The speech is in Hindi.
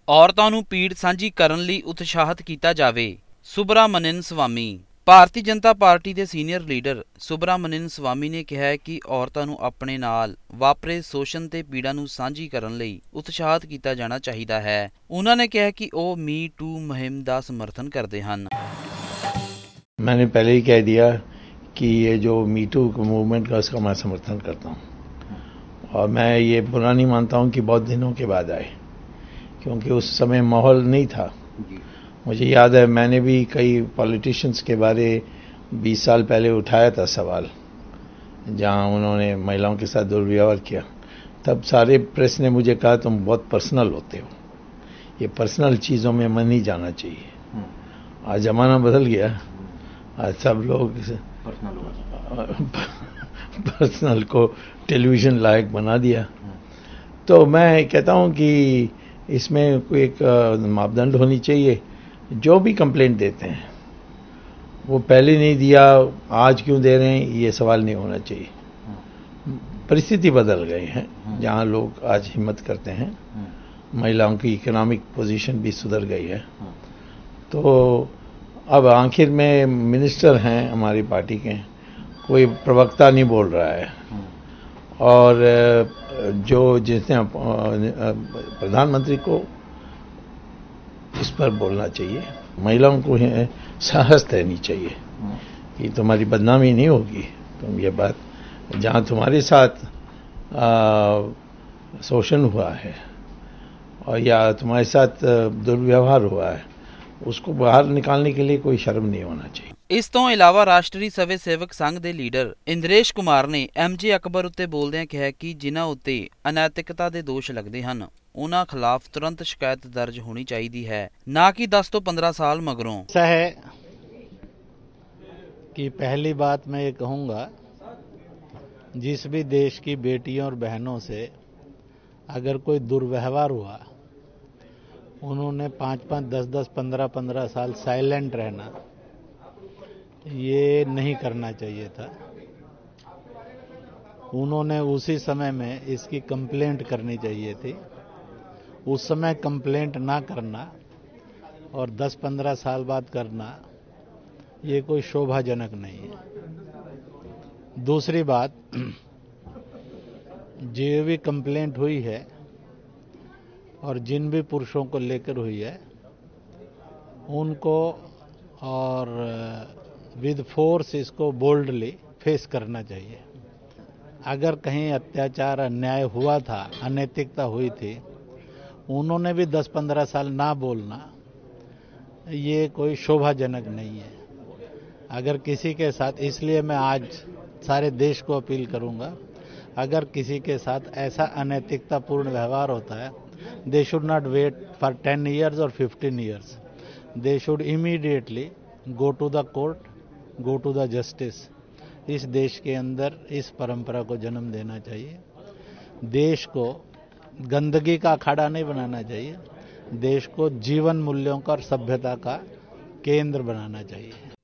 ਔਰਤਾਂ ਨੂੰ ਪੀੜ ਸਾਂਝੀ ਕਰਨ ਲਈ ਉਤਸ਼ਾਹਿਤ ਕੀਤਾ ਜਾਵੇ। ਸੁਬਰਾਮਨਿਨ ਸਵਾਮੀ। ਭਾਰਤੀ ਜਨਤਾ ਪਾਰਟੀ ਦੇ ਸੀਨੀਅਰ ਲੀਡਰ ਸੁਬਰਾਮਨਿਨ ਸਵਾਮੀ ਨੇ ਕਿਹਾ ਹੈ ਕਿ ਔਰਤਾਂ ਨੂੰ ਆਪਣੇ ਨਾਲ ਵਾਪਰੇ ਸ਼ੋਸ਼ਣ ਤੇ ਪੀੜਾ ਨੂੰ ਸਾਂਝੀ ਕਰਨ ਲਈ ਉਤਸ਼ਾਹਿਤ ਕੀਤਾ ਜਾਣਾ ਚਾਹੀਦਾ ਹੈ। ਉਹਨਾਂ ਨੇ ਕਿਹਾ ਕਿ ਉਹ मी टू ਮੁਹਿੰਮ ਦਾ ਸਮਰਥਨ ਕਰਦੇ ਹਨ। मैंने पहले ही कह दिया कि ये जो मी टू मूवमेंट का उसका मैं समर्थन करता हूँ और मैं ये बुरा नहीं मानता हूँ कि बहुत दिनों के बाद आए, क्योंकि उस समय माहौल नहीं था। मुझे याद है मैंने भी कई पॉलिटिशियंस के बारे 20 साल पहले उठाया था सवाल, जहाँ उन्होंने महिलाओं के साथ दुर्व्यवहार किया। तब सारे प्रेस ने मुझे कहा तुम बहुत पर्सनल होते हो, ये पर्सनल चीज़ों में मन नहीं जाना चाहिए। आज ज़माना बदल गया, आज सब लोग पर्सनल को टेलीविज़न लायक बना दिया। तो मैं कहता हूँ कि इसमें कोई एक मापदंड होनी चाहिए। जो भी कंप्लेंट देते हैं वो पहले नहीं दिया, आज क्यों दे रहे हैं, ये सवाल नहीं होना चाहिए। परिस्थिति बदल गई है, जहाँ लोग आज हिम्मत करते हैं, महिलाओं की इकोनॉमिक पोजीशन भी सुधर गई है। तो अब आखिर में मिनिस्टर हैं हमारी पार्टी के, कोई प्रवक्ता नहीं बोल रहा है और जो जिसने प्रधानमंत्री को इस पर बोलना चाहिए। महिलाओं को साहस देनी चाहिए कि तुम्हारी बदनामी नहीं होगी, तुम ये बात जहाँ तुम्हारे साथ शोषण हुआ है और या तुम्हारे साथ दुर्व्यवहार हुआ है, उसको बाहर निकालने के लिए कोई शर्म नहीं होना चाहिए। ਇਸ ਤੋਂ ਇਲਾਵਾ ਰਾਸ਼ਟਰੀ ਸਵੈ ਸੇਵਕ ਸੰਘ ਦੇ ਲੀਡਰ ਇੰਦਰੇਸ਼ ਕੁਮਾਰ ਨੇ MJ ਅਕਬਰ ਉੱਤੇ ਬੋਲਦਿਆਂ ਕਿਹਾ ਕਿ ਜਿਨ੍ਹਾਂ ਉੱਤੇ ਅਨੈਤਿਕਤਾ ਦੇ ਦੋਸ਼ ਲੱਗਦੇ ਹਨ उन्हां खिलाफ तुरंत शिकायत दर्ज होनी चाहिए है, ना कि 10 तो 15 साल मगरों। ऐसा है कि पहली बात मैं ये कहूँगा, जिस भी देश की बेटियों और बहनों से अगर कोई दुर्व्यवहार हुआ, उन्होंने 5-5, 10-10, 15-15 साल साइलेंट रहना, ये नहीं करना चाहिए था। उन्होंने उसी समय में इसकी कंप्लेंट करनी चाहिए थी। उस समय कंप्लेंट ना करना और 10-15 साल बाद करना, ये कोई शोभाजनक नहीं है। दूसरी बात, जो भी कंप्लेंट हुई है और जिन भी पुरुषों को लेकर हुई है, उनको और विद फोर्स इसको बोल्डली फेस करना चाहिए। अगर कहीं अत्याचार अन्याय हुआ था, अनैतिकता हुई थी, उन्होंने भी 10-15 साल ना बोलना, ये कोई शोभाजनक नहीं है। अगर किसी के साथ, इसलिए मैं आज सारे देश को अपील करूंगा, अगर किसी के साथ ऐसा अनैतिकतापूर्ण व्यवहार होता है, they should not wait for 10 years और 15 years, they should immediately go to the court, go to the justice. इस देश के अंदर इस परंपरा को जन्म देना चाहिए। देश को गंदगी का अखाड़ा नहीं बनाना चाहिए, देश को जीवन मूल्यों का और सभ्यता का केंद्र बनाना चाहिए।